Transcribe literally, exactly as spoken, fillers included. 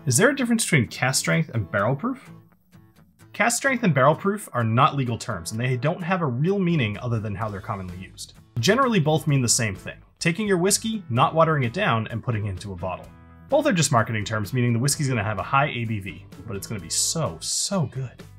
Is there a difference between cask strength and barrel proof? Cask strength and barrel proof are not legal terms, and they don't have a real meaning other than how they're commonly used. Generally, both mean the same thing: taking your whiskey, not watering it down, and putting it into a bottle. Both are just marketing terms, meaning the whiskey's gonna have a high A B V, but it's gonna be so, so good.